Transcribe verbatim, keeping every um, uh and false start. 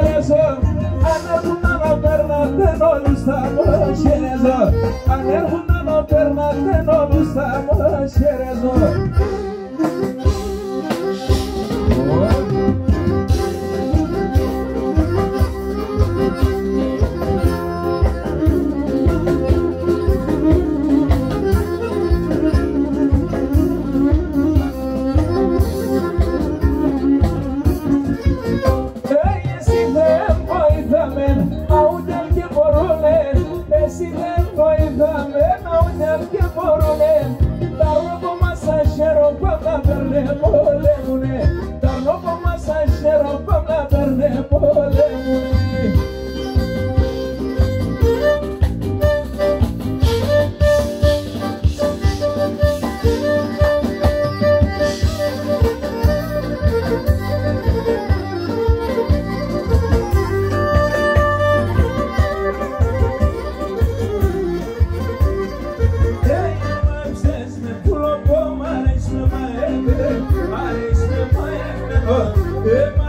χωρέσω. Αν έρθουν να με περνάτε όλους θα με χαιρέζω. Αν έρθουν να με περνάτε όλους θα με χαιρέζω. Εσύ δεν βοηθάμε να ούτε και μπορούνε. Τα ρόπο μας αχαίρο πάμε να περνέ πολέμουνε. Τα ρόπο μας αχαίρο πάμε να περνέ πολέμουνε. Yeah.